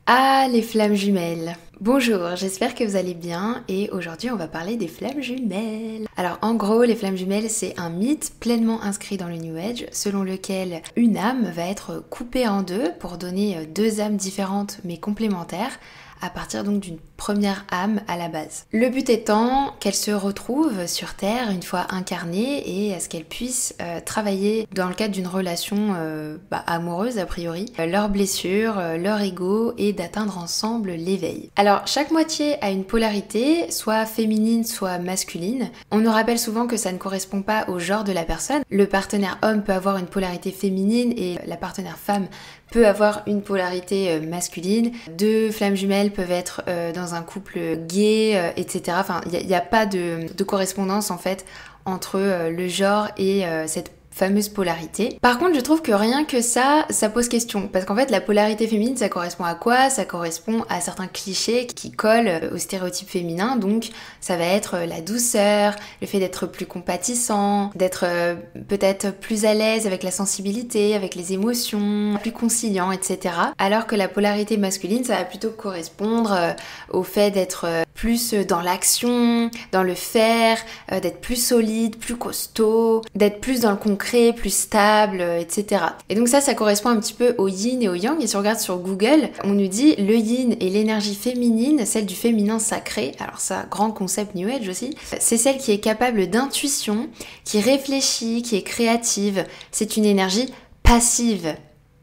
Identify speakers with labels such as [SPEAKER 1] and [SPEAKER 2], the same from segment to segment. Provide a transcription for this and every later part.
[SPEAKER 1] Ah, les flammes jumelles. Bonjour, j'espère que vous allez bien et aujourd'hui on va parler des flammes jumelles. Alors en gros, les flammes jumelles c'est un mythe pleinement inscrit dans le New Age selon lequel une âme va être coupée en deux pour donner deux âmes différentes mais complémentaires à partir donc d'une première âme à la base. Le but étant qu'elle se retrouve sur Terre une fois incarnée et à ce qu'elle puisse travailler dans le cadre d'une relation amoureuse a priori, leurs blessures, leur ego et d'atteindre ensemble l'éveil. Alors chaque moitié a une polarité, soit féminine, soit masculine. On nous rappelle souvent que ça ne correspond pas au genre de la personne. Le partenaire homme peut avoir une polarité féminine et la partenaire femme peut avoir une polarité masculine. Deux flammes jumelles peuvent être dans un couple gay, etc. Enfin, il n'y a pas de correspondance en fait entre le genre et cette fameuse polarité. Par contre, je trouve que rien que ça pose question. Parce qu'en fait, la polarité féminine, ça correspond à quoi? Ça correspond à certains clichés qui collent aux stéréotypes féminins. Donc, ça va être la douceur, le fait d'être plus compatissant, d'être peut-être plus à l'aise avec la sensibilité, avec les émotions, plus conciliant, etc. Alors que la polarité masculine, ça va plutôt correspondre au fait d'être plus dans l'action, dans le faire, d'être plus solide, plus costaud, d'être plus dans le concret, plus stable, etc. Et donc ça correspond un petit peu au yin et au yang. Et si on regarde sur Google, on nous dit le yin est l'énergie féminine, celle du féminin sacré. Alors ça, grand concept New Age aussi. C'est celle qui est capable d'intuition, qui réfléchit, qui est créative. C'est une énergie passive.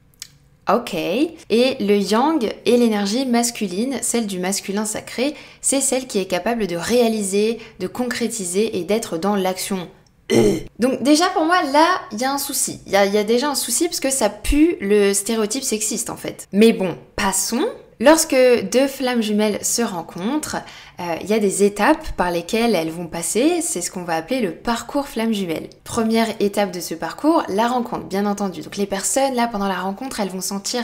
[SPEAKER 1] Ok. Et le yang est l'énergie masculine, celle du masculin sacré, c'est celle qui est capable de réaliser, de concrétiser et d'être dans l'action. Donc déjà pour moi là il y a un souci, il y a déjà un souci parce que ça pue le stéréotype sexiste en fait. Mais bon, passons. Lorsque deux flammes jumelles se rencontrent, il y a des étapes par lesquelles elles vont passer, c'est ce qu'on va appeler le parcours flamme jumelle. Première étape de ce parcours, la rencontre bien entendu. Donc les personnes là pendant la rencontre elles vont sentir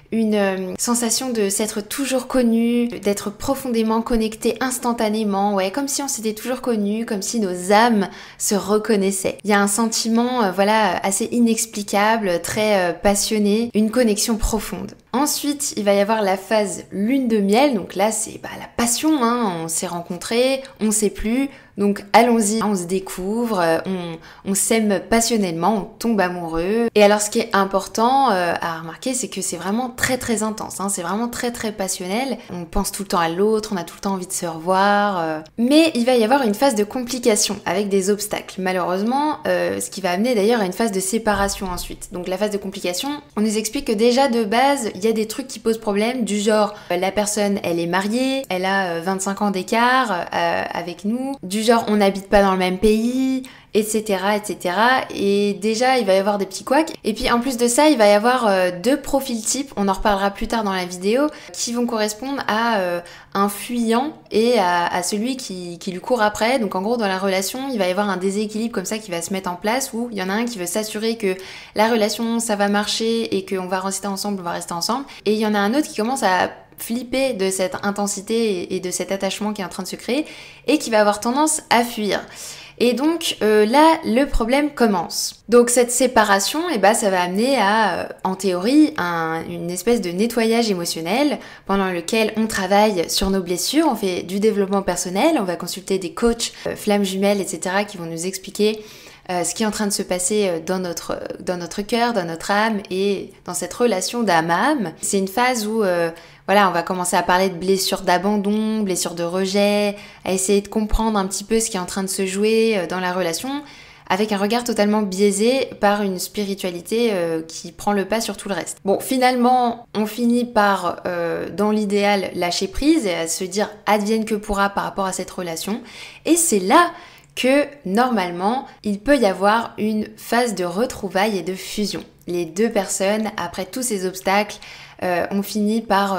[SPEAKER 1] une sensation de s'être toujours connu, d'être profondément connecté instantanément, ouais, comme si on s'était toujours connu, comme si nos âmes se reconnaissaient. Il y a un sentiment, assez inexplicable, très passionné, une connexion profonde. Ensuite, il va y avoir la phase lune de miel, donc là c'est la passion, hein, on s'est rencontrés, on sait plus, donc allons-y, on se découvre, on s'aime passionnément, on tombe amoureux. Et alors ce qui est important à remarquer, c'est que c'est vraiment très très intense, hein, c'est vraiment très très passionnel. On pense tout le temps à l'autre, on a tout le temps envie de se revoir. Mais il va y avoir une phase de complication avec des obstacles, malheureusement, ce qui va amener d'ailleurs à une phase de séparation ensuite. Donc la phase de complication, on nous explique que déjà de base, il y a des trucs qui posent problème, du genre la personne elle est mariée, elle a 25 ans d'écart avec nous, du genre on n'habite pas dans le même pays, etc., etc. Et déjà, il va y avoir des petits couacs. Et puis en plus de ça, il va y avoir deux profils types, on en reparlera plus tard dans la vidéo, qui vont correspondre à un fuyant et à celui qui lui court après. Donc en gros, dans la relation, il va y avoir un déséquilibre comme ça qui va se mettre en place, où il y en a un qui veut s'assurer que la relation, ça va marcher et qu'on va rester ensemble, on va rester ensemble. Et il y en a un autre qui commence à flipper de cette intensité et de cet attachement qui est en train de se créer et qui va avoir tendance à fuir. Et donc là, le problème commence. Donc cette séparation, ça va amener à, en théorie, une espèce de nettoyage émotionnel pendant lequel on travaille sur nos blessures, on fait du développement personnel, on va consulter des coachs, flammes jumelles, etc. qui vont nous expliquer ce qui est en train de se passer dans notre cœur, dans notre âme et dans cette relation d'âme à âme. C'est une phase où on va commencer à parler de blessures d'abandon, blessures de rejet, à essayer de comprendre un petit peu ce qui est en train de se jouer dans la relation, avec un regard totalement biaisé par une spiritualité qui prend le pas sur tout le reste. Bon, finalement, on finit par, dans l'idéal, lâcher prise et à se dire advienne que pourra par rapport à cette relation. Et c'est là que, normalement, il peut y avoir une phase de retrouvailles et de fusion. Les deux personnes, après tous ces obstacles, ont fini par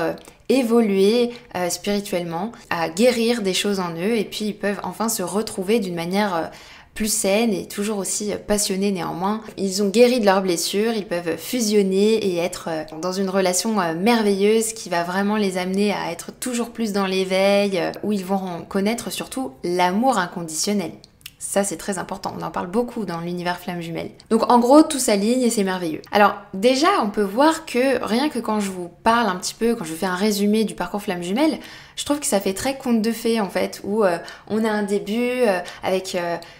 [SPEAKER 1] évoluer spirituellement, à guérir des choses en eux, et puis ils peuvent enfin se retrouver d'une manière plus saine et toujours aussi passionnée néanmoins. Ils ont guéri de leurs blessures, ils peuvent fusionner et être dans une relation merveilleuse qui va vraiment les amener à être toujours plus dans l'éveil, où ils vont connaître surtout l'amour inconditionnel. Ça, c'est très important. On en parle beaucoup dans l'univers flamme jumelle. Donc, en gros, tout s'aligne et c'est merveilleux. Alors, déjà, on peut voir que rien que quand je vous parle un petit peu, quand je fais un résumé du parcours flamme jumelle, je trouve que ça fait très conte de fées, en fait, où on a un début avec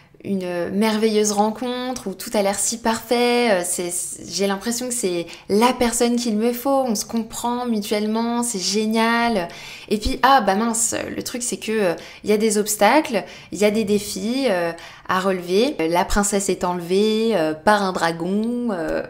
[SPEAKER 1] une merveilleuse rencontre où tout a l'air si parfait, j'ai l'impression que c'est la personne qu'il me faut, on se comprend mutuellement, c'est génial. Et puis ah bah mince, le truc c'est que il y a des obstacles, il y a des défis à relever. La princesse est enlevée par un dragon,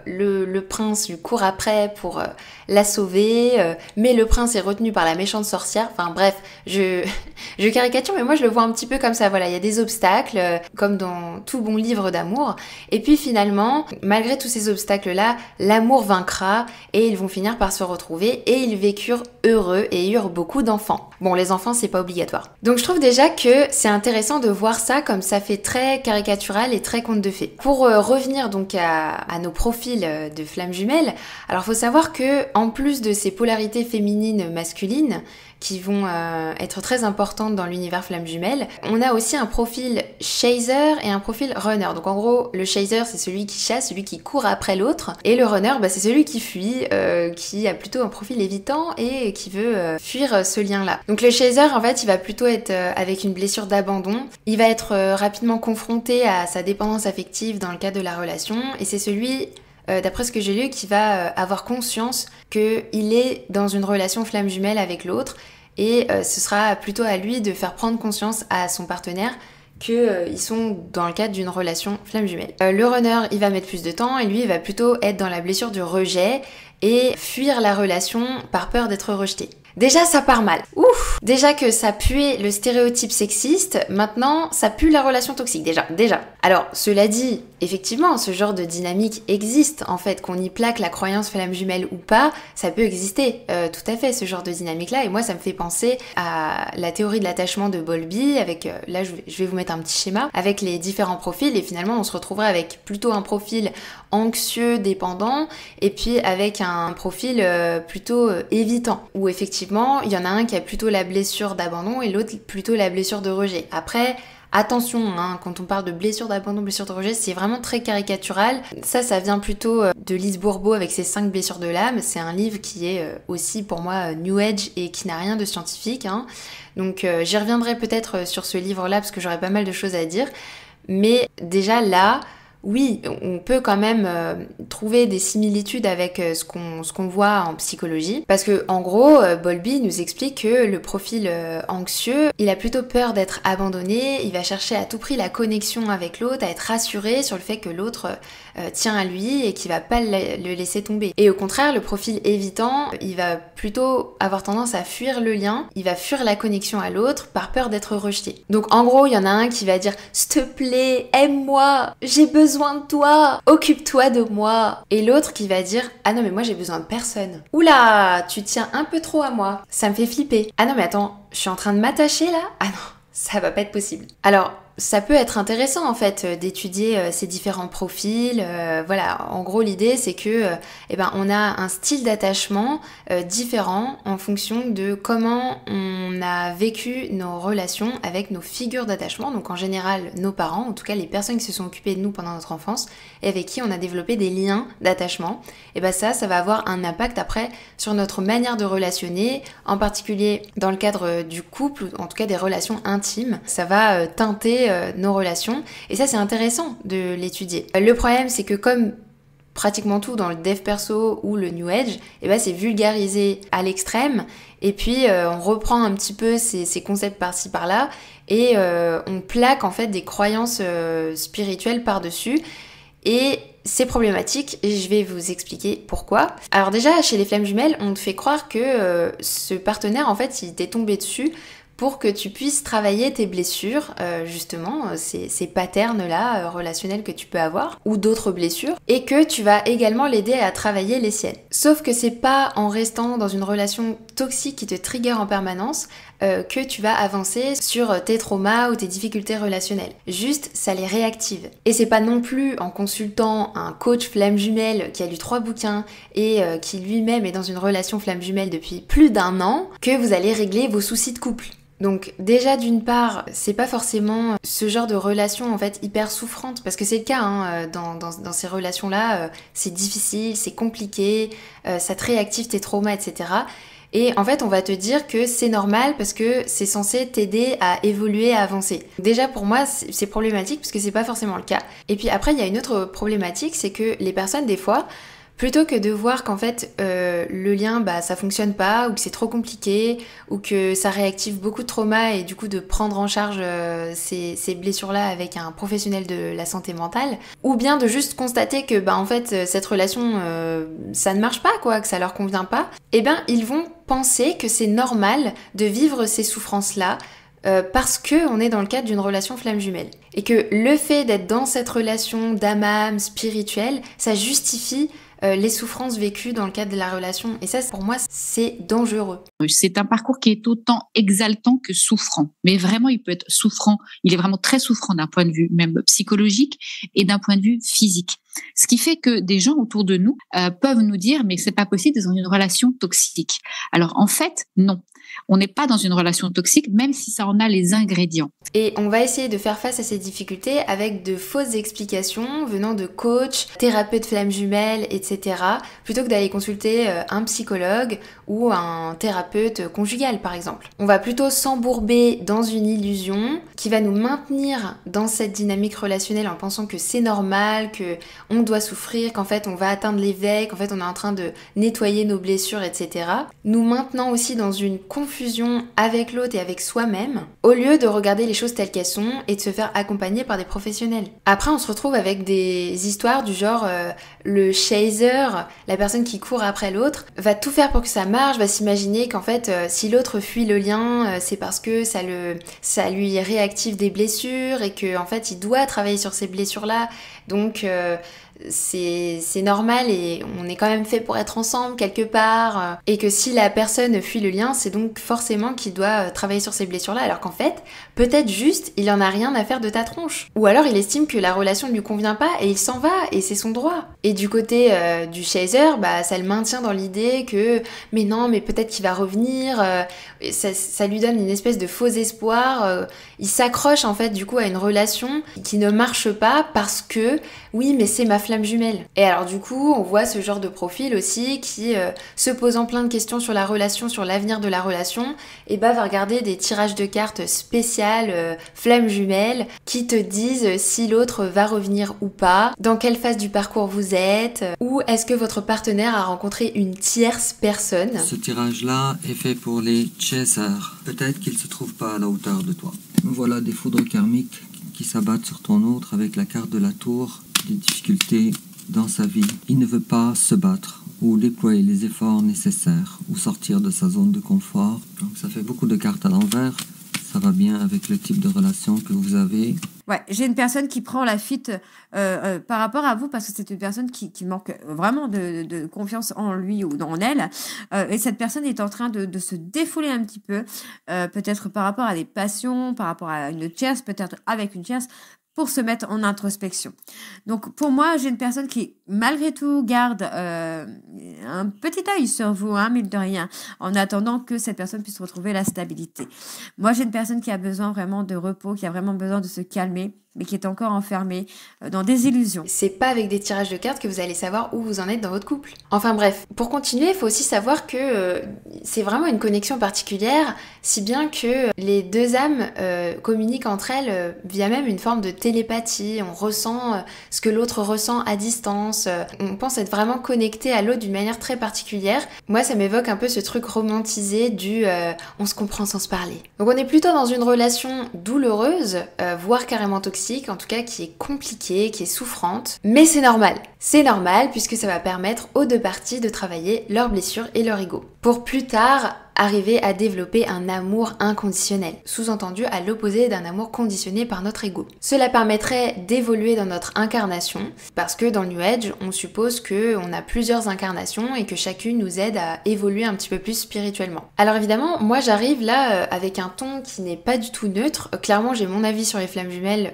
[SPEAKER 1] le prince lui court après pour la sauver, mais le prince est retenu par la méchante sorcière. Enfin bref, je caricature, mais moi je le vois un petit peu comme ça. Voilà, il y a des obstacles, comme dans tout bon livre d'amour. Et puis finalement, malgré tous ces obstacles-là, l'amour vaincra et ils vont finir par se retrouver et ils vécurent heureux et eurent beaucoup d'enfants. Bon, les enfants, c'est pas obligatoire. Donc je trouve déjà que c'est intéressant de voir ça comme ça fait très caricatural et très conte de fées. Pour revenir donc à nos profils de flammes jumelles, alors faut savoir que en plus de ces polarités féminines masculines, qui vont être très importantes dans l'univers flamme jumelle. On a aussi un profil chaser et un profil runner. Donc en gros, le chaser, c'est celui qui chasse, celui qui court après l'autre. Et le runner, bah, c'est celui qui fuit, qui a plutôt un profil évitant et qui veut fuir ce lien-là. Donc le chaser, en fait, il va plutôt être avec une blessure d'abandon. Il va être rapidement confronté à sa dépendance affective dans le cadre de la relation. Et c'est celui... d'après ce que j'ai lu, qui va avoir conscience qu'il est dans une relation flamme jumelle avec l'autre et ce sera plutôt à lui de faire prendre conscience à son partenaire qu'ils sont dans le cadre d'une relation flamme jumelle. Le runner, il va mettre plus de temps et lui, il va plutôt être dans la blessure du rejet et fuir la relation par peur d'être rejeté. Déjà, ça part mal. Ouf! Déjà que ça puait le stéréotype sexiste, maintenant, ça pue la relation toxique. Déjà. Alors, cela dit, effectivement, ce genre de dynamique existe, en fait, qu'on y plaque la croyance flamme jumelle ou pas, ça peut exister, tout à fait, ce genre de dynamique-là. Et moi, ça me fait penser à la théorie de l'attachement de Bowlby, avec, là, je vais vous mettre un petit schéma, avec les différents profils, et finalement, on se retrouverait avec plutôt un profil anxieux, dépendant, et puis avec un profil plutôt évitant, où effectivement, il y en a un qui a plutôt la blessure d'abandon et l'autre plutôt la blessure de rejet. Après, attention, hein, quand on parle de blessure d'abandon, blessure de rejet, c'est vraiment très caricatural. Ça vient plutôt de Lise Bourbeau avec ses 5 blessures de l'âme. C'est un livre qui est aussi pour moi New Age et qui n'a rien de scientifique. Hein. Donc j'y reviendrai peut-être sur ce livre-là parce que j'aurai pas mal de choses à dire. Mais déjà là... Oui, on peut quand même trouver des similitudes avec ce qu'on voit en psychologie. Parce que en gros, Bowlby nous explique que le profil anxieux, il a plutôt peur d'être abandonné, il va chercher à tout prix la connexion avec l'autre, à être rassuré sur le fait que l'autre tient à lui et qu'il va pas le laisser tomber. Et au contraire, le profil évitant, il va plutôt avoir tendance à fuir le lien, il va fuir la connexion à l'autre par peur d'être rejeté. Donc en gros, il y en a un qui va dire « S'il te plaît, aime-moi, j'ai besoin de toi, occupe-toi de moi ». Et l'autre qui va dire « Ah non mais moi j'ai besoin de personne. Oula, tu tiens un peu trop à moi, ça me fait flipper. Ah non mais attends, je suis en train de m'attacher là? Ah non, ça va pas être possible. » Alors, ça peut être intéressant en fait d'étudier ces différents profils. Voilà, en gros l'idée c'est que on a un style d'attachement différent en fonction de comment on a vécu nos relations avec nos figures d'attachement. Donc en général nos parents, en tout cas les personnes qui se sont occupées de nous pendant notre enfance et avec qui on a développé des liens d'attachement. Et ça va avoir un impact après sur notre manière de relationner, en particulier dans le cadre du couple, ou en tout cas des relations intimes. Ça va teinter nos relations et ça c'est intéressant de l'étudier. Le problème c'est que comme pratiquement tout dans le dev perso ou le new age, c'est vulgarisé à l'extrême et puis on reprend un petit peu ces concepts par-ci par-là et on plaque en fait des croyances spirituelles par-dessus et c'est problématique et je vais vous expliquer pourquoi. Alors déjà chez les flammes jumelles on te fait croire que ce partenaire en fait il t'est tombé dessus pour que tu puisses travailler tes blessures, justement, ces patterns-là relationnels que tu peux avoir, ou d'autres blessures, et que tu vas également l'aider à travailler les siennes. Sauf que c'est pas en restant dans une relation toxique qui te trigger en permanence que tu vas avancer sur tes traumas ou tes difficultés relationnelles. Juste, ça les réactive. Et c'est pas non plus en consultant un coach flamme jumelle qui a lu 3 bouquins et qui lui-même est dans une relation flamme jumelle depuis plus d'1 an que vous allez régler vos soucis de couple. Donc déjà d'une part, c'est pas forcément ce genre de relation en fait hyper souffrante, parce que c'est le cas hein, dans ces relations-là, c'est difficile, c'est compliqué, ça te réactive tes traumas, etc. Et en fait, on va te dire que c'est normal parce que c'est censé t'aider à évoluer, à avancer. Déjà pour moi, c'est problématique parce que c'est pas forcément le cas. Et puis après, il y a une autre problématique, c'est que les personnes des fois, plutôt que de voir qu'en fait le lien ça fonctionne pas ou que c'est trop compliqué ou que ça réactive beaucoup de traumas et du coup de prendre en charge ces blessures-là avec un professionnel de la santé mentale, ou bien de juste constater que en fait cette relation ça ne marche pas quoi, que ça leur convient pas, et ils vont penser que c'est normal de vivre ces souffrances-là parce qu'on est dans le cadre d'une relation flamme jumelle. Et que le fait d'être dans cette relation d'âme spirituelle, ça justifie les souffrances vécues dans le cadre de la relation. Et ça, pour moi, c'est dangereux.
[SPEAKER 2] C'est un parcours qui est autant exaltant que souffrant. Mais vraiment, il peut être souffrant. Il est vraiment très souffrant d'un point de vue même psychologique et d'un point de vue physique. Ce qui fait que des gens autour de nous peuvent nous dire « mais c'est pas possible d'être dans une relation toxique ». Alors en fait, non. On n'est pas dans une relation toxique, même si ça en a les ingrédients.
[SPEAKER 1] Et on va essayer de faire face à ces difficultés avec de fausses explications venant de coachs, thérapeutes flammes jumelles, etc. plutôt que d'aller consulter un psychologue ou un thérapeute conjugal, par exemple. On va plutôt s'embourber dans une illusion qui va nous maintenir dans cette dynamique relationnelle en pensant que c'est normal, que on doit souffrir, qu'en fait on va atteindre l'éveil, qu'en fait on est en train de nettoyer nos blessures, etc. Nous maintenant aussi dans une confusion avec l'autre et avec soi-même, au lieu de regarder les choses telles qu'elles sont et de se faire accompagner par des professionnels. Après on se retrouve avec des histoires du genre le chaser, la personne qui court après l'autre, va tout faire pour que ça marche, va s'imaginer qu'en fait si l'autre fuit le lien, c'est parce que ça lui réactive des blessures et que en fait il doit travailler sur ces blessures-là. Donc c'est normal et on est quand même fait pour être ensemble quelque part, et que si la personne fuit le lien, c'est donc forcément qu'il doit travailler sur ces blessures-là, alors qu'en fait, peut-être juste, il en a rien à faire de ta tronche. Ou alors il estime que la relation ne lui convient pas et il s'en va, et c'est son droit. Et du côté du chaser, ça le maintient dans l'idée que mais non, mais peut-être qu'il va revenir, ça lui donne une espèce de faux espoir, il s'accroche en fait du coup à une relation qui ne marche pas parce que oui mais c'est ma flamme jumelle. Et alors du coup on voit ce genre de profil aussi qui se posant plein de questions sur la relation, sur l'avenir de la relation, et va regarder des tirages de cartes spéciales flamme jumelle qui te disent si l'autre va revenir ou pas, dans quelle phase du parcours vous êtes, ou est-ce que votre partenaire a rencontré une tierce personne.
[SPEAKER 3] Ce tirage-là est fait pour les chasers. Peut-être qu'il ne se trouve pas à la hauteur de toi. Voilà des foudres karmiques qui s'abattent sur ton autre avec la carte de la tour, des difficultés dans sa vie. Il ne veut pas se battre ou déployer les efforts nécessaires ou sortir de sa zone de confort. Donc ça fait beaucoup de cartes à l'envers. Ça va bien avec le type de relation que vous avez.
[SPEAKER 4] Ouais, j'ai une personne qui prend la fuite par rapport à vous parce que c'est une personne qui manque vraiment de confiance en lui ou en elle. Et cette personne est en train de se défouler un petit peu, peut-être par rapport à des passions, par rapport à une tierce, peut-être avec une tierce, pour se mettre en introspection. Donc pour moi, j'ai une personne qui malgré tout garde un petit œil sur vous, mine de rien, en attendant que cette personne puisse retrouver la stabilité. Moi, j'ai une personne qui a besoin vraiment de repos, qui a vraiment besoin de se calmer, mais qui est encore enfermée dans des illusions.
[SPEAKER 1] C'est pas avec des tirages de cartes que vous allez savoir où vous en êtes dans votre couple. Enfin bref, pour continuer, il faut aussi savoir que c'est vraiment une connexion particulière, si bien que les deux âmes communiquent entre elles via même une forme de télépathie. On ressent ce que l'autre ressent à distance. On pense être vraiment connecté à l'autre d'une manière très particulière. Moi, ça m'évoque un peu ce truc romantisé du on se comprend sans se parler. Donc on est plutôt dans une relation douloureuse, voire carrément toxique, en tout cas qui est compliquée, qui est souffrante, mais c'est normal. C'est normal puisque ça va permettre aux deux parties de travailler leurs blessures et leur ego. Pour plus tard, arriver à développer un amour inconditionnel, sous-entendu à l'opposé d'un amour conditionné par notre ego. Cela permettrait d'évoluer dans notre incarnation, parce que dans le New Age, on suppose qu'on a plusieurs incarnations et que chacune nous aide à évoluer un petit peu plus spirituellement. Alors évidemment, moi j'arrive là avec un ton qui n'est pas du tout neutre. Clairement, j'ai mon avis sur les flammes jumelles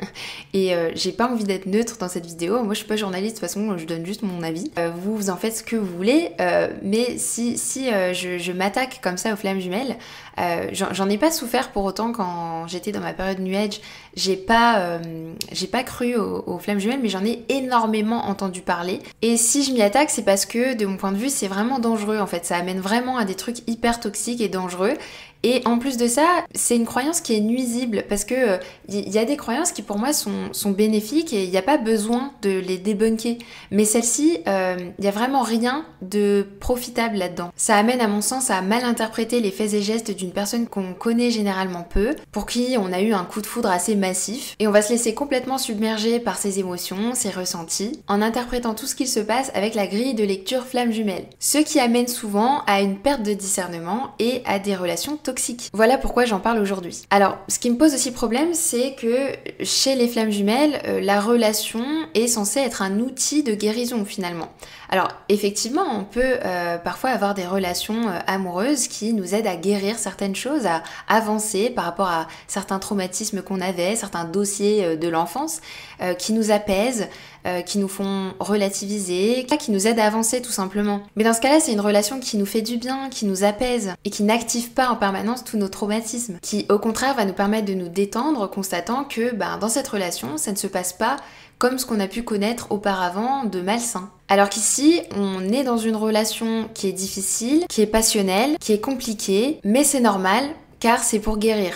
[SPEAKER 1] et j'ai pas envie d'être neutre dans cette vidéo. Moi je suis pas journaliste, de toute façon je donne juste mon avis. Vous en faites ce que vous voulez, mais si je m'attaque attaque comme ça aux flammes jumelles. J'en ai pas souffert pour autant quand j'étais dans ma période New Age. J'ai pas cru aux flammes jumelles, mais j'en ai énormément entendu parler. Et si je m'y attaque, c'est parce que de mon point de vue, c'est vraiment dangereux en fait. Ça amène vraiment à des trucs hyper toxiques et dangereux. Et en plus de ça, c'est une croyance qui est nuisible parce que y a des croyances qui pour moi sont bénéfiques et il n'y a pas besoin de les débunker. Mais celle-ci, il n'y a vraiment rien de profitable là-dedans. Ça amène à mon sens à mal interpréter les faits et gestes d'une personne qu'on connaît généralement peu, pour qui on a eu un coup de foudre assez massif. Et on va se laisser complètement submerger par ses émotions, ses ressentis, en interprétant tout ce qu'il se passe avec la grille de lecture flamme jumelle. Ce qui amène souvent à une perte de discernement et à des relations toxiques. Voilà pourquoi j'en parle aujourd'hui. Alors, ce qui me pose aussi problème, c'est que chez les flammes jumelles, la relation est censée être un outil de guérison finalement. Alors, effectivement, on peut parfois avoir des relations amoureuses qui nous aident à guérir certaines choses, à avancer par rapport à certains traumatismes qu'on avait, certains dossiers de l'enfance, qui nous apaisent, qui nous font relativiser, qui nous aident à avancer tout simplement. Mais dans ce cas-là, c'est une relation qui nous fait du bien, qui nous apaise et qui n'active pas en permanence tous nos traumatismes, qui au contraire va nous permettre de nous détendre, constatant que dans cette relation, ça ne se passe pas comme ce qu'on a pu connaître auparavant de malsain. Alors qu'ici, on est dans une relation qui est difficile, qui est passionnelle, qui est compliquée, mais c'est normal, car c'est pour guérir.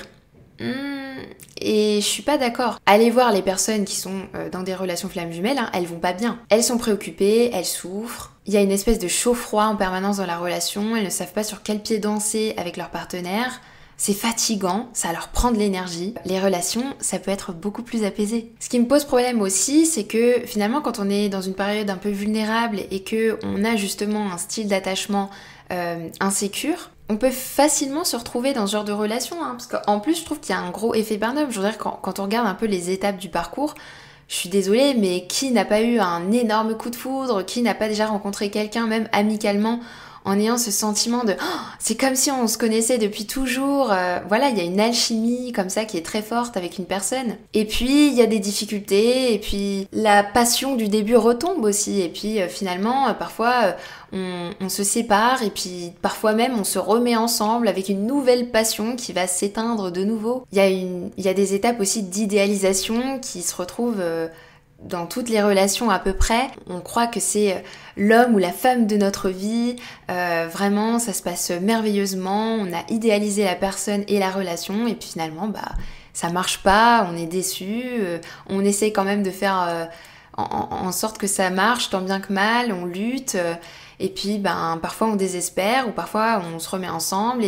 [SPEAKER 1] Et je suis pas d'accord. Allez voir les personnes qui sont dans des relations flammes jumelles, elles vont pas bien. Elles sont préoccupées, elles souffrent. Il y a une espèce de chaud-froid en permanence dans la relation, elles ne savent pas sur quel pied danser avec leur partenaire. C'est fatigant, ça leur prend de l'énergie. Les relations, ça peut être beaucoup plus apaisé. Ce qui me pose problème aussi, c'est que finalement quand on est dans une période un peu vulnérable et que on a justement un style d'attachement insécure, on peut facilement se retrouver dans ce genre de relation, parce qu'en plus je trouve qu'il y a un gros effet Barnum. Je veux dire, quand on regarde un peu les étapes du parcours, je suis désolée, mais qui n'a pas eu un énorme coup de foudre, qui n'a pas déjà rencontré quelqu'un, même amicalement, en ayant ce sentiment de c'est comme si on se connaissait depuis toujours. Voilà, il y a une alchimie comme ça qui est très forte avec une personne. Et puis il y a des difficultés, et puis la passion du début retombe aussi. Et puis finalement, parfois on se sépare, et puis parfois même on se remet ensemble avec une nouvelle passion qui va s'éteindre de nouveau. Il y a des étapes aussi d'idéalisation qui se retrouvent dans toutes les relations à peu près. On croit que c'est l'homme ou la femme de notre vie, vraiment ça se passe merveilleusement, on a idéalisé la personne et la relation, et puis finalement ça marche pas, on est déçu, on essaie quand même de faire en sorte que ça marche tant bien que mal, on lutte, et puis parfois on désespère, ou parfois on se remet ensemble,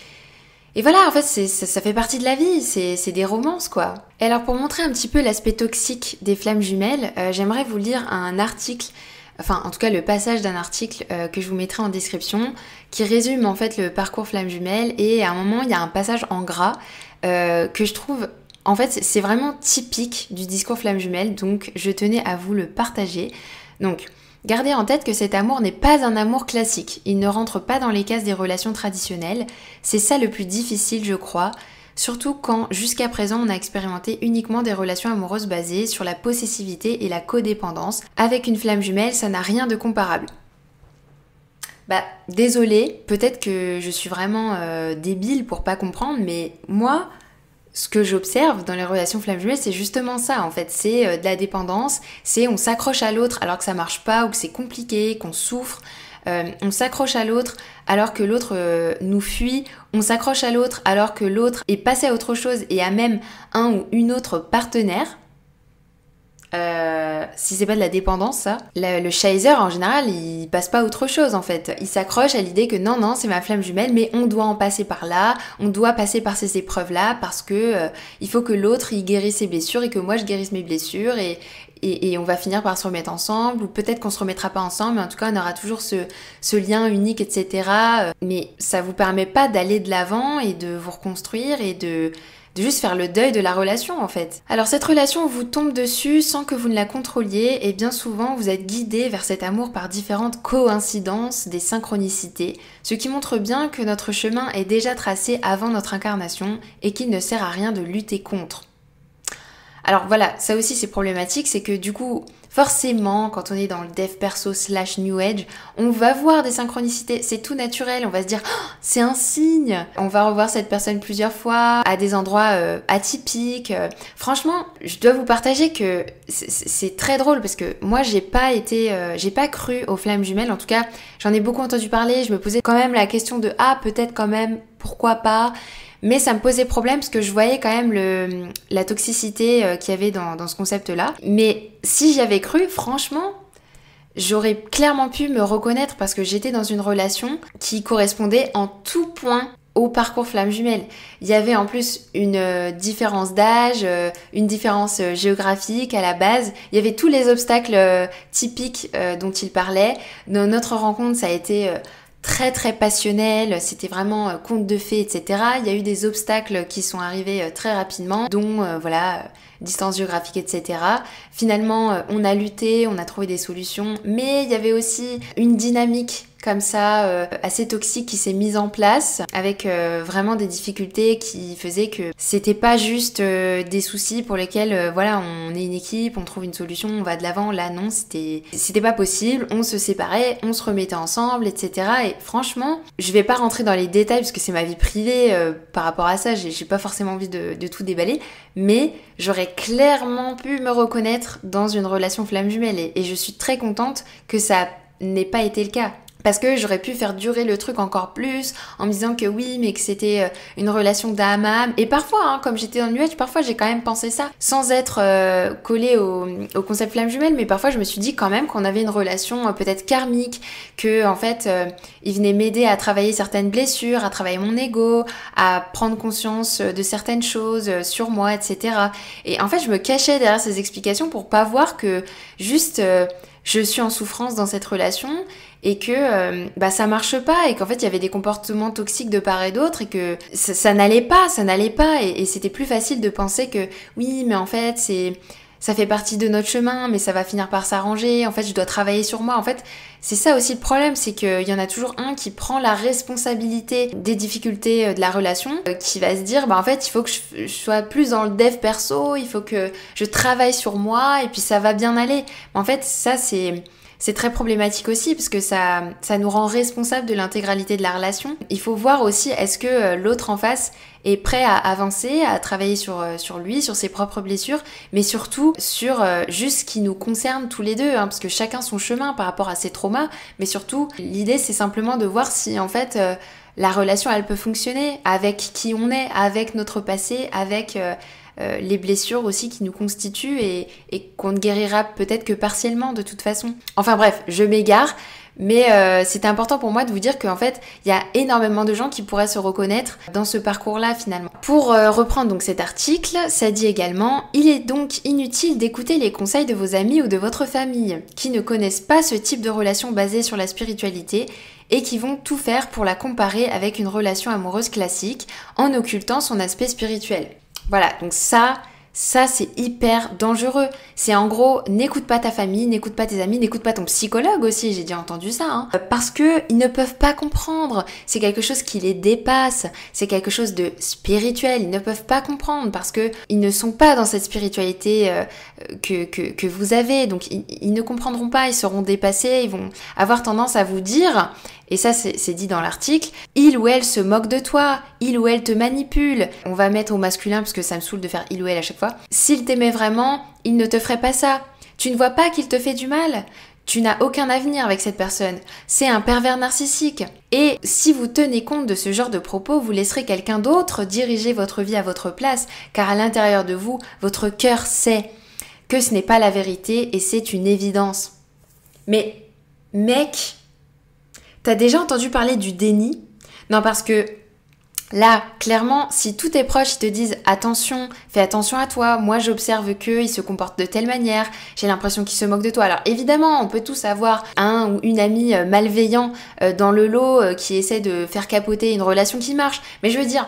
[SPEAKER 1] et voilà, en fait, ça fait partie de la vie, c'est des romances, quoi. Et alors, pour montrer un petit peu l'aspect toxique des flammes jumelles, j'aimerais vous lire un article, enfin, en tout cas, le passage d'un article que je vous mettrai en description, qui résume, en fait, le parcours flammes jumelles, et à un moment, il y a un passage en gras que je trouve... En fait, c'est vraiment typique du discours flammes jumelles, donc je tenais à vous le partager. Donc... Gardez en tête que cet amour n'est pas un amour classique, il ne rentre pas dans les cases des relations traditionnelles, c'est ça le plus difficile je crois, surtout quand jusqu'à présent on a expérimenté uniquement des relations amoureuses basées sur la possessivité et la codépendance. Avec une flamme jumelle, ça n'a rien de comparable. Désolée, peut-être que je suis vraiment débile pour pas comprendre, mais moi... Ce que j'observe dans les relations flammes jumelles, c'est justement ça en fait, c'est de la dépendance, c'est on s'accroche à l'autre alors que ça marche pas ou que c'est compliqué, qu'on souffre, on s'accroche à l'autre alors que l'autre nous fuit, on s'accroche à l'autre alors que l'autre est passé à autre chose et a même un ou une autre partenaire. Si c'est pas de la dépendance ça, le chaser en général il passe pas à autre chose en fait, il s'accroche à l'idée que non c'est ma flamme jumelle, mais on doit en passer par là, on doit passer par ces épreuves là parce que il faut que l'autre il guérisse ses blessures et que moi je guérisse mes blessures, et on va finir par se remettre ensemble, ou peut-être qu'on se remettra pas ensemble, mais en tout cas on aura toujours ce lien unique, etc. Mais ça vous permet pas d'aller de l'avant et de vous reconstruire et de juste faire le deuil de la relation en fait. Alors cette relation vous tombe dessus sans que vous ne la contrôliez, et bien souvent vous êtes guidé vers cet amour par différentes coïncidences, des synchronicités, ce qui montre bien que notre chemin est déjà tracé avant notre incarnation et qu'il ne sert à rien de lutter contre. Alors voilà, ça aussi c'est problématique, c'est que du coup, Forcément, quand on est dans le dev perso / New Age, on va voir des synchronicités, c'est tout naturel, on va se dire oh, c'est un signe. On va revoir cette personne plusieurs fois, à des endroits atypiques. Franchement, je dois vous partager que c'est très drôle parce que moi j'ai pas cru aux flammes jumelles, en tout cas j'en ai beaucoup entendu parler, je me posais quand même la question de ah peut-être quand même, pourquoi pas. Mais ça me posait problème parce que je voyais quand même la toxicité qu'il y avait dans ce concept-là. Mais si j'y avais cru, franchement, j'aurais clairement pu me reconnaître parce que j'étais dans une relation qui correspondait en tout point au parcours flamme jumelle. Il y avait en plus une différence d'âge, une différence géographique à la base. Il y avait tous les obstacles typiques dont il parlait. Dans notre rencontre, ça a été très très passionnel, c'était vraiment conte de fées, etc. Il y a eu des obstacles qui sont arrivés très rapidement, dont distance géographique, etc. Finalement, on a lutté, on a trouvé des solutions, mais il y avait aussi une dynamique comme ça assez toxique qui s'est mise en place avec vraiment des difficultés qui faisaient que c'était pas juste des soucis pour lesquels voilà on est une équipe, on trouve une solution, on va de l'avant. Là non, c'était pas possible, on se séparait, on se remettait ensemble, etc. Et franchement, je vais pas rentrer dans les détails parce que c'est ma vie privée par rapport à ça, j'ai pas forcément envie de tout déballer, mais j'aurais clairement pu me reconnaître dans une relation flamme jumelle et je suis très contente que ça n'ait pas été le cas. Parce que j'aurais pu faire durer le truc encore plus en me disant que oui, mais que c'était une relation d'âme à âme. Et parfois, comme j'étais dans le New Age, parfois j'ai quand même pensé ça, sans être collée au concept flamme jumelle, mais parfois je me suis dit quand même qu'on avait une relation peut-être karmique, que en fait, il venait m'aider à travailler certaines blessures, à travailler mon ego, à prendre conscience de certaines choses sur moi, etc. Et en fait, je me cachais derrière ces explications pour pas voir que juste je suis en souffrance dans cette relation et que ça marche pas et qu'en fait il y avait des comportements toxiques de part et d'autre et que ça n'allait pas et c'était plus facile de penser que oui mais en fait ça fait partie de notre chemin mais ça va finir par s'arranger, en fait je dois travailler sur moi. En fait c'est ça aussi le problème, c'est qu'il y en a toujours un qui prend la responsabilité des difficultés de la relation, qui va se dire en fait il faut que je sois plus dans le dev perso, il faut que je travaille sur moi et puis ça va bien aller. En fait ça c'est très problématique aussi parce que ça nous rend responsables de l'intégralité de la relation. Il faut voir aussi est-ce que l'autre en face est prêt à avancer, à travailler sur lui, sur ses propres blessures, mais surtout sur juste ce qui nous concerne tous les deux, parce que chacun son chemin par rapport à ses traumas, mais surtout l'idée c'est simplement de voir si en fait la relation elle peut fonctionner avec qui on est, avec notre passé, avec les blessures aussi qui nous constituent et qu'on ne guérira peut-être que partiellement de toute façon. Enfin bref, je m'égare, mais c'était important pour moi de vous dire qu'en fait, il y a énormément de gens qui pourraient se reconnaître dans ce parcours-là finalement. Pour reprendre donc cet article, ça dit également « Il est donc inutile d'écouter les conseils de vos amis ou de votre famille qui ne connaissent pas ce type de relation basée sur la spiritualité et qui vont tout faire pour la comparer avec une relation amoureuse classique en occultant son aspect spirituel. » Voilà, donc ça c'est hyper dangereux. C'est en gros, n'écoute pas ta famille, n'écoute pas tes amis, n'écoute pas ton psychologue aussi, j'ai déjà entendu ça, parce que ils ne peuvent pas comprendre. C'est quelque chose qui les dépasse, c'est quelque chose de spirituel. Ils ne peuvent pas comprendre parce que ils ne sont pas dans cette spiritualité que vous avez. Donc ils ne comprendront pas, ils seront dépassés, ils vont avoir tendance à vous dire, et ça c'est dit dans l'article, il ou elle se moque de toi, il ou elle te manipule. On va mettre au masculin parce que ça me saoule de faire il ou elle à chaque fois. S'il t'aimait vraiment, il ne te ferait pas ça. Tu ne vois pas qu'il te fait du mal. Tu n'as aucun avenir avec cette personne. C'est un pervers narcissique. Et si vous tenez compte de ce genre de propos, vous laisserez quelqu'un d'autre diriger votre vie à votre place, car à l'intérieur de vous, votre cœur sait que ce n'est pas la vérité et c'est une évidence. Mais, mec, t'as déjà entendu parler du déni ? Non, parce que là, clairement, si tous tes proches te disent « Attention, fais attention à toi, moi j'observe qu'ils se comportent de telle manière, j'ai l'impression qu'ils se moquent de toi. » Alors évidemment, on peut tous avoir un ou une amie malveillant dans le lot qui essaie de faire capoter une relation qui marche. Mais je veux dire,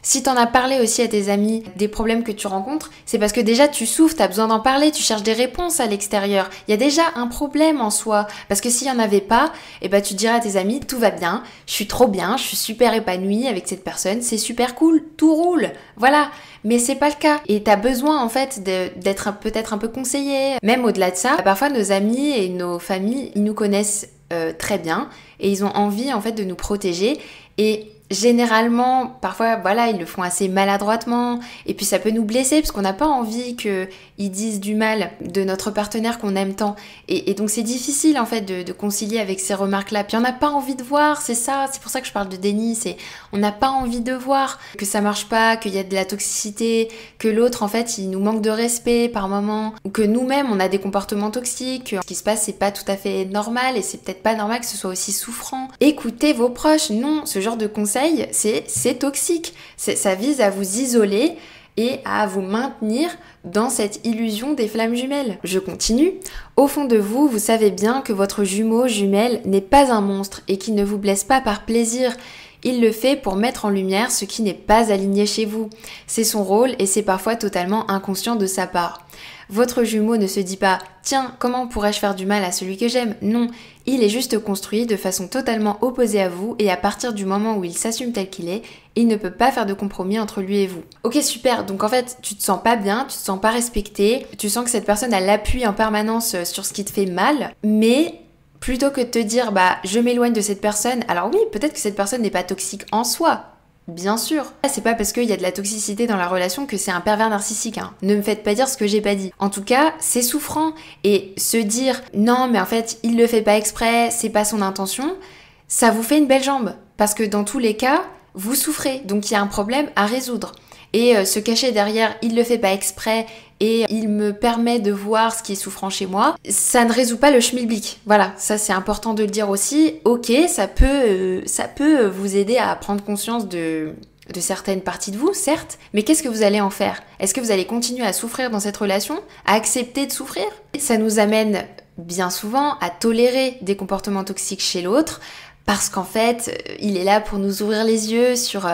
[SPEAKER 1] Si t'en as parlé aussi à tes amis des problèmes que tu rencontres, c'est parce que déjà tu souffres, t'as besoin d'en parler, tu cherches des réponses à l'extérieur. Il y a déjà un problème en soi. Parce que s'il y en avait pas, tu dirais à tes amis, tout va bien, je suis trop bien, je suis super épanouie avec cette personne, c'est super cool, tout roule. Voilà. Mais c'est pas le cas. Et t'as besoin en fait d'être peut-être un peu conseillé. Même au-delà de ça, parfois nos amis et nos familles, ils nous connaissent très bien et ils ont envie en fait de nous protéger. Et généralement, parfois, voilà, ils le font assez maladroitement et puis ça peut nous blesser parce qu'on n'a pas envie qu'ils disent du mal de notre partenaire qu'on aime tant. Et donc c'est difficile en fait de concilier avec ces remarques-là. Puis on n'a pas envie de voir, c'est ça, c'est pour ça que je parle de déni, on n'a pas envie de voir que ça marche pas, qu'il y a de la toxicité, que l'autre en fait il nous manque de respect par moment, ou que nous-mêmes on a des comportements toxiques, que ce qui se passe c'est pas tout à fait normal et c'est peut-être pas normal que ce soit aussi souffrant. Écoutez vos proches, non, ce genre de conseil c'est toxique, ça vise à vous isoler et à vous maintenir dans cette illusion des flammes jumelles. Je continue. Au fond de vous, vous savez bien que votre jumeau jumelle n'est pas un monstre et qu'il ne vous blesse pas par plaisir. Il le fait pour mettre en lumière ce qui n'est pas aligné chez vous. C'est son rôle et c'est parfois totalement inconscient de sa part. Votre jumeau ne se dit pas « Tiens, comment pourrais-je faire du mal à celui que j'aime ?» Non, il est juste construit de façon totalement opposée à vous et à partir du moment où il s'assume tel qu'il est, il ne peut pas faire de compromis entre lui et vous. Ok, super, donc en fait, tu te sens pas bien, tu te sens pas respecté, tu sens que cette personne a l'appui en permanence sur ce qui te fait mal, mais plutôt que de te dire « je m'éloigne de cette personne », alors oui, peut-être que cette personne n'est pas toxique en soi, bien sûr. C'est pas parce qu'il y a de la toxicité dans la relation que c'est un pervers narcissique, hein. Ne me faites pas dire ce que j'ai pas dit. En tout cas, c'est souffrant. Et se dire non, mais en fait, il le fait pas exprès, c'est pas son intention, ça vous fait une belle jambe. Parce que dans tous les cas, vous souffrez. Donc il y a un problème à résoudre. Et se cacher derrière il le fait pas exprès et il me permet de voir ce qui est souffrant chez moi, ça ne résout pas le schmilblick. Voilà, ça c'est important de le dire aussi. Ok, ça peut vous aider à prendre conscience de certaines parties de vous, certes, mais qu'est-ce que vous allez en faire? Est-ce que vous allez continuer à souffrir dans cette relation? À accepter de souffrir? Ça nous amène bien souvent à tolérer des comportements toxiques chez l'autre, parce qu'en fait, il est là pour nous ouvrir les yeux sur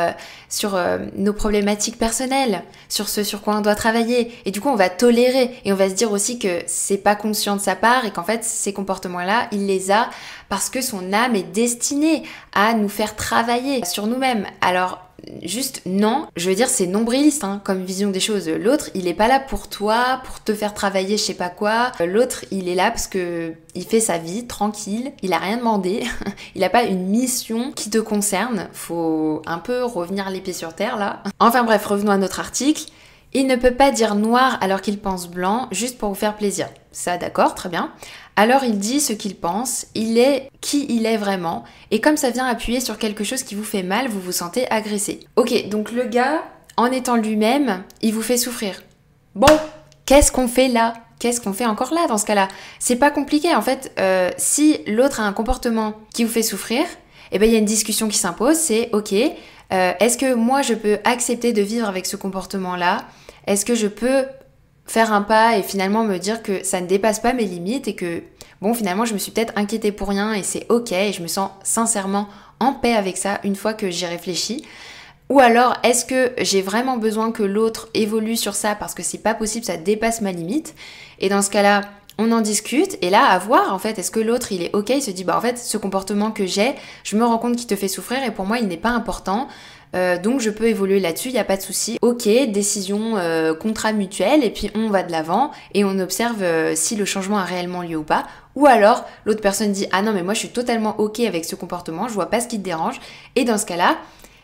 [SPEAKER 1] nos problématiques personnelles, sur ce sur quoi on doit travailler. Et du coup, on va tolérer et on va se dire aussi que c'est pas conscient de sa part et qu'en fait, ces comportements-là, il les a parce que son âme est destinée à nous faire travailler sur nous-mêmes. Alors, juste non, je veux dire c'est nombriliste comme vision des choses. L'autre il est pas là pour toi, pour te faire travailler je sais pas quoi. L'autre il est là parce que il fait sa vie tranquille, il a rien demandé, il a pas une mission qui te concerne. Faut un peu revenir les pieds sur terre là. Enfin bref, revenons à notre article. Il ne peut pas dire noir alors qu'il pense blanc juste pour vous faire plaisir. Ça d'accord, très bien. Alors il dit ce qu'il pense, il est qui il est vraiment, et comme ça vient appuyer sur quelque chose qui vous fait mal, vous vous sentez agressé. Ok, donc le gars, en étant lui-même, il vous fait souffrir. Bon, qu'est-ce qu'on fait là? Qu'est-ce qu'on fait encore là dans ce cas-là? C'est pas compliqué en fait, si l'autre a un comportement qui vous fait souffrir, il y a une discussion qui s'impose, c'est ok, est-ce que moi je peux accepter de vivre avec ce comportement-là? Est-ce que je peux faire un pas et finalement me dire que ça ne dépasse pas mes limites et que bon finalement je me suis peut-être inquiétée pour rien et c'est ok et je me sens sincèrement en paix avec ça une fois que j'y réfléchis? Ou alors est-ce que j'ai vraiment besoin que l'autre évolue sur ça parce que c'est pas possible, ça dépasse ma limite? Et dans ce cas-là on en discute et là à voir en fait est-ce que l'autre il est ok, il se dit en fait ce comportement que j'ai, je me rends compte qu'il te fait souffrir et pour moi il n'est pas important. Donc je peux évoluer là-dessus, il n'y a pas de souci. Ok, décision contrat mutuel et puis on va de l'avant et on observe si le changement a réellement lieu ou pas. Ou alors l'autre personne dit ah non mais moi je suis totalement ok avec ce comportement, je vois pas ce qui te dérange. Et dans ce cas-là,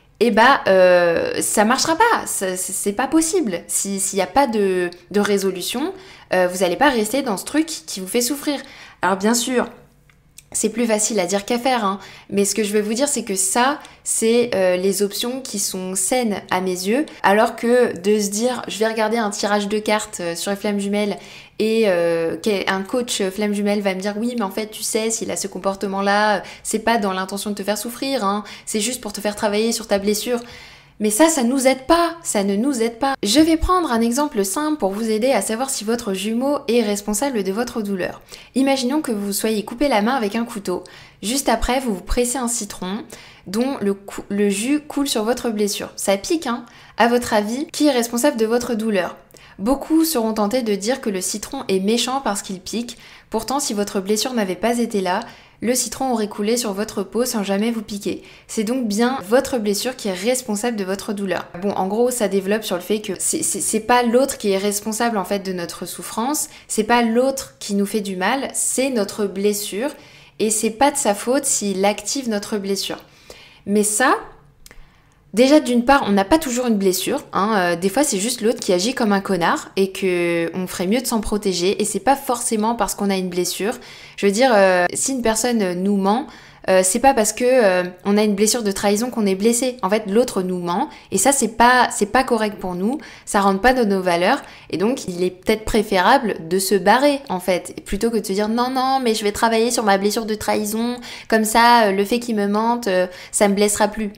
[SPEAKER 1] ça marchera pas, c'est pas possible. S'il n'y a pas de résolution, vous n'allez pas rester dans ce truc qui vous fait souffrir. Alors bien sûr, c'est plus facile à dire qu'à faire, mais ce que je vais vous dire, c'est que ça, c'est les options qui sont saines à mes yeux, alors que de se dire, je vais regarder un tirage de cartes sur les flammes jumelles et un coach flamme jumelle va me dire oui, mais en fait, tu sais, s'il a ce comportement-là, c'est pas dans l'intention de te faire souffrir, c'est juste pour te faire travailler sur ta blessure. Mais ça nous aide pas, ça ne nous aide pas. Je vais prendre un exemple simple pour vous aider à savoir si votre jumeau est responsable de votre douleur. Imaginons que vous soyez coupé la main avec un couteau. Juste après, vous pressez un citron dont le jus coule sur votre blessure. Ça pique, hein? À votre avis, qui est responsable de votre douleur? Beaucoup seront tentés de dire que le citron est méchant parce qu'il pique. Pourtant, si votre blessure n'avait pas été là, le citron aurait coulé sur votre peau sans jamais vous piquer. C'est donc bien votre blessure qui est responsable de votre douleur. Bon, en gros, ça développe sur le fait que c'est pas l'autre qui est responsable en fait de notre souffrance, c'est pas l'autre qui nous fait du mal, c'est notre blessure et c'est pas de sa faute s'il active notre blessure. Mais ça, déjà d'une part, on n'a pas toujours une blessure, hein. Des fois c'est juste l'autre qui agit comme un connard et que on ferait mieux de s'en protéger et c'est pas forcément parce qu'on a une blessure. Je veux dire, si une personne nous ment, c'est pas parce que on a une blessure de trahison qu'on est blessé. En fait, l'autre nous ment et ça c'est pas correct pour nous, ça rentre pas dans nos valeurs et donc il est peut-être préférable de se barrer en fait, plutôt que de se dire non mais je vais travailler sur ma blessure de trahison, comme ça le fait qu'il me mente, ça me blessera plus.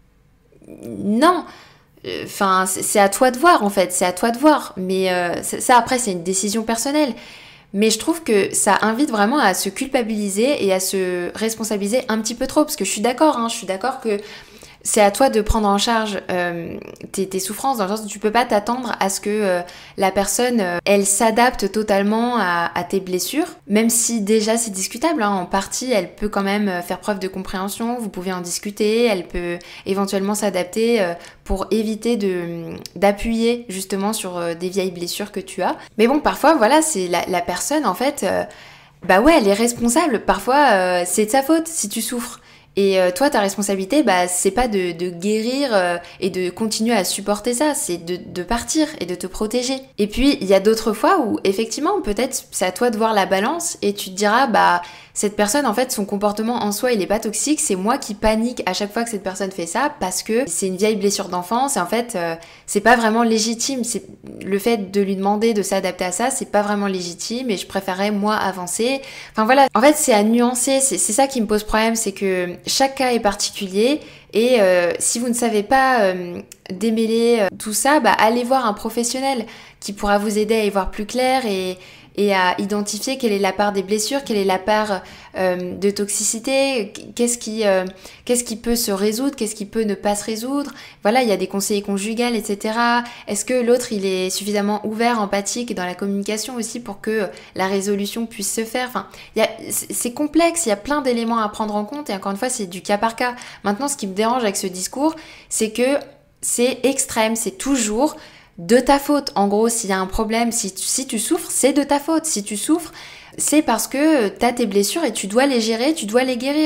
[SPEAKER 1] Non, enfin c'est à toi de voir en fait, c'est à toi de voir, mais ça après c'est une décision personnelle, mais je trouve que ça invite vraiment à se culpabiliser et à se responsabiliser un petit peu trop, parce que je suis d'accord que c'est à toi de prendre en charge tes souffrances, dans le sens où tu peux pas t'attendre à ce que la personne, elle s'adapte totalement à tes blessures, même si déjà c'est discutable, hein, en partie elle peut quand même faire preuve de compréhension, vous pouvez en discuter, elle peut éventuellement s'adapter pour éviter d'appuyer justement sur des vieilles blessures que tu as. Mais bon, parfois voilà, c'est la personne en fait, bah ouais, elle est responsable, parfois c'est de sa faute si tu souffres. Et toi, ta responsabilité, c'est pas de guérir et de continuer à supporter ça, c'est de partir et de te protéger. Et puis, il y a d'autres fois où, effectivement, peut-être c'est à toi de voir la balance et tu te diras, cette personne, en fait, son comportement en soi, il est pas toxique, c'est moi qui panique à chaque fois que cette personne fait ça parce que c'est une vieille blessure d'enfance et en fait, c'est pas vraiment légitime. C'est le fait de lui demander de s'adapter à ça, c'est pas vraiment légitime et je préférerais, moi, avancer. Enfin voilà, en fait, c'est à nuancer, c'est ça qui me pose problème, c'est que chaque cas est particulier et si vous ne savez pas démêler tout ça, allez voir un professionnel qui pourra vous aider à y voir plus clair et à identifier quelle est la part des blessures, quelle est la part de toxicité, qu'est-ce qui peut se résoudre, qu'est-ce qui peut ne pas se résoudre. Voilà, il y a des conseillers conjugales, etc. Est-ce que l'autre, il est suffisamment ouvert, empathique dans la communication aussi pour que la résolution puisse se faire. Enfin, c'est complexe, il y a plein d'éléments à prendre en compte et encore une fois, c'est du cas par cas. Maintenant, ce qui me dérange avec ce discours, c'est que c'est extrême, c'est toujours de ta faute. En gros, s'il y a un problème, si tu souffres, c'est de ta faute. Si tu souffres, c'est parce que t'as tes blessures et tu dois les gérer, tu dois les guérir.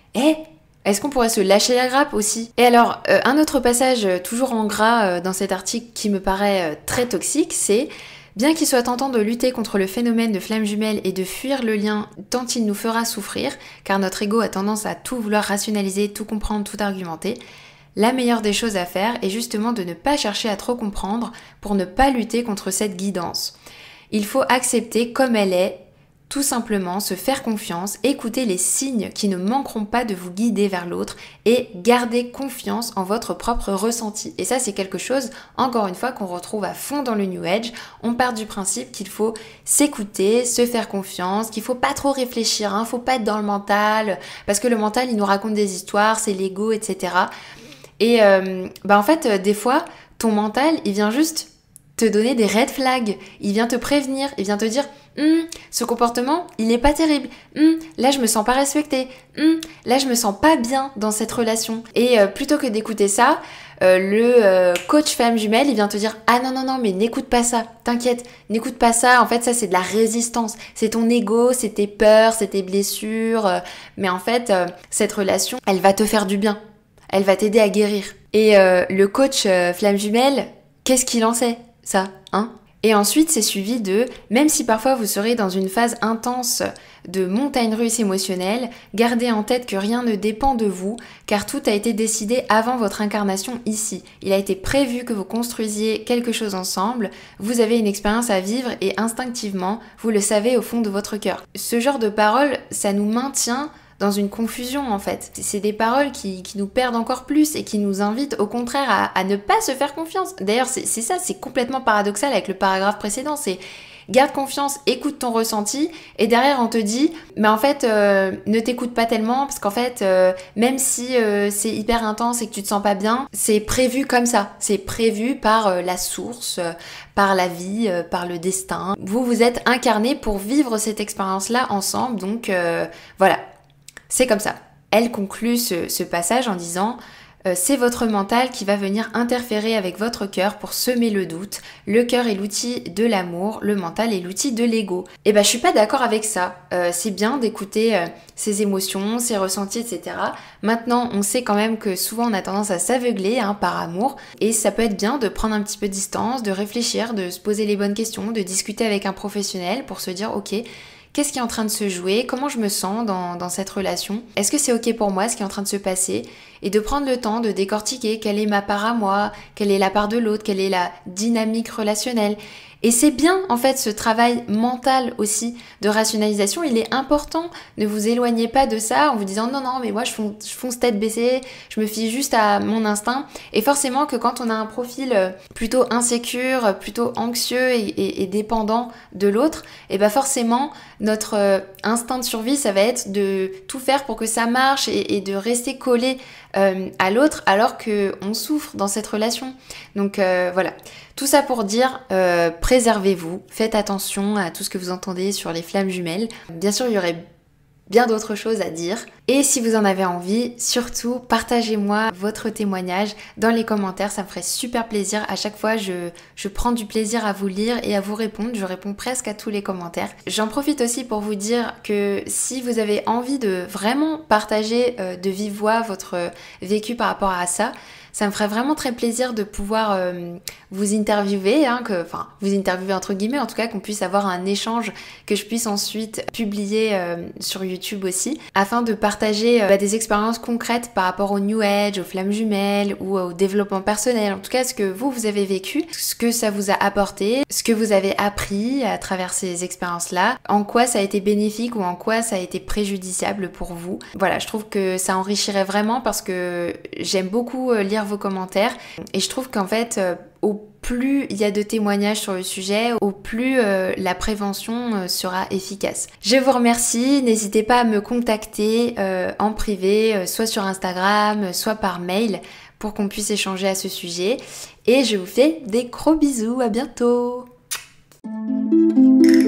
[SPEAKER 1] Est-ce qu'on pourrait se lâcher la grappe aussi? Et alors, un autre passage toujours en gras dans cet article qui me paraît très toxique, c'est « Bien qu'il soit tentant de lutter contre le phénomène de flamme jumelle et de fuir le lien tant il nous fera souffrir, car notre ego a tendance à tout vouloir rationaliser, tout comprendre, tout argumenter, la meilleure des choses à faire est justement de ne pas chercher à trop comprendre pour ne pas lutter contre cette guidance. Il faut accepter comme elle est, tout simplement se faire confiance, écouter les signes qui ne manqueront pas de vous guider vers l'autre et garder confiance en votre propre ressenti. Et ça, c'est quelque chose, encore une fois, qu'on retrouve à fond dans le New Age. On part du principe qu'il faut s'écouter, se faire confiance, qu'il faut pas trop réfléchir, hein, faut pas être dans le mental, parce que le mental, il nous raconte des histoires, c'est l'ego, etc. Et en fait, des fois, ton mental, il vient juste te donner des red flags. Il vient te prévenir, il vient te dire ce comportement, il n'est pas terrible. Là, je me sens pas respectée. Là, je me sens pas bien dans cette relation. Et plutôt que d'écouter ça, le coach femme jumelle, il vient te dire ah non, mais n'écoute pas ça. T'inquiète, n'écoute pas ça. En fait, ça, c'est de la résistance. C'est ton ego, c'est tes peurs, c'est tes blessures. Mais en fait, cette relation, elle va te faire du bien. Elle va t'aider à guérir. Et le coach flamme jumelle, qu'est-ce qu'il en sait, ça, hein? Et ensuite, c'est suivi de, même si parfois vous serez dans une phase intense de montagne russe émotionnelle, gardez en tête que rien ne dépend de vous, car tout a été décidé avant votre incarnation ici. Il a été prévu que vous construisiez quelque chose ensemble, vous avez une expérience à vivre et instinctivement, vous le savez au fond de votre cœur. Ce genre de parole, ça nous maintient dans une confusion en fait. C'est des paroles qui nous perdent encore plus et qui nous invitent au contraire à ne pas se faire confiance. D'ailleurs c'est ça, c'est complètement paradoxal avec le paragraphe précédent, c'est garde confiance, écoute ton ressenti, et derrière on te dit mais en fait ne t'écoute pas tellement parce qu'en fait même si c'est hyper intense et que tu te sens pas bien, c'est prévu comme ça, c'est prévu par la source, par la vie, par le destin. Vous êtes incarnés pour vivre cette expérience-là ensemble, donc voilà, c'est comme ça. Elle conclut ce passage en disant c'est votre mental qui va venir interférer avec votre cœur pour semer le doute. Le cœur est l'outil de l'amour, le mental est l'outil de l'ego. Et je suis pas d'accord avec ça. C'est bien d'écouter ses émotions, ses ressentis, etc. Maintenant, on sait quand même que souvent on a tendance à s'aveugler par amour, et ça peut être bien de prendre un petit peu de distance, de réfléchir, de se poser les bonnes questions, de discuter avec un professionnel pour se dire ok, qu'est-ce qui est en train de se jouer? Comment je me sens dans cette relation? Est-ce que c'est ok pour moi ce qui est en train de se passer? Et de prendre le temps de décortiquer quelle est ma part à moi, quelle est la part de l'autre, quelle est la dynamique relationnelle. Et c'est bien en fait ce travail mental aussi de rationalisation, il est important. Ne vous éloignez pas de ça en vous disant non mais moi je fonce tête baissée, je me fie juste à mon instinct. Et forcément que quand on a un profil plutôt insécure, plutôt anxieux et dépendant de l'autre, et forcément notre instinct de survie ça va être de tout faire pour que ça marche et de rester collé à l'autre alors qu'on souffre dans cette relation. Donc voilà. Tout ça pour dire, préservez-vous, faites attention à tout ce que vous entendez sur les flammes jumelles. Bien sûr, il y aurait bien d'autres choses à dire. Et si vous en avez envie, surtout, partagez-moi votre témoignage dans les commentaires. Ça me ferait super plaisir. À chaque fois, je prends du plaisir à vous lire et à vous répondre. Je réponds presque à tous les commentaires. J'en profite aussi pour vous dire que si vous avez envie de vraiment partager de vive voix votre vécu par rapport à ça, ça me ferait vraiment très plaisir de pouvoir vous interviewer, vous interviewer entre guillemets, en tout cas qu'on puisse avoir un échange que je puisse ensuite publier sur YouTube aussi, afin de partager des expériences concrètes par rapport au New Age, aux flammes jumelles ou au développement personnel, en tout cas ce que vous avez vécu, ce que ça vous a apporté, ce que vous avez appris à travers ces expériences-là, en quoi ça a été bénéfique ou en quoi ça a été préjudiciable pour vous. Voilà, je trouve que ça enrichirait vraiment parce que j'aime beaucoup lire vos commentaires et je trouve qu'en fait au plus il y a de témoignages sur le sujet, au plus la prévention sera efficace. Je vous remercie, n'hésitez pas à me contacter en privé, soit sur Instagram, soit par mail pour qu'on puisse échanger à ce sujet et je vous fais des gros bisous, à bientôt.